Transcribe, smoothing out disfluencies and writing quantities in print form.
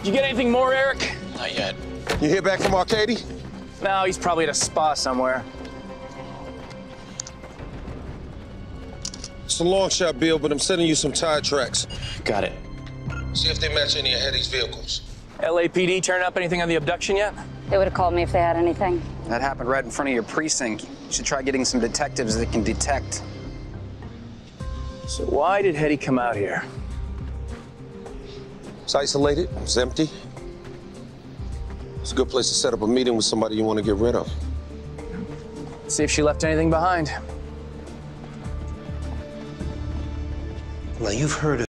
You get anything more, Eric? Not yet. You hear back from Arcady? No, he's probably at a spa somewhere. It's a long shot, Bill, but I'm sending you some tire tracks. Got it. See if they match any of Hetty's vehicles. LAPD turn up anything on the abduction yet? They would have called me if they had anything. That happened right in front of your precinct. You should try getting some detectives that can detect. So why did Hetty come out here? It's isolated, it's empty. It's a good place to set up a meeting with somebody you want to get rid of. See if she left anything behind. Well, you've heard of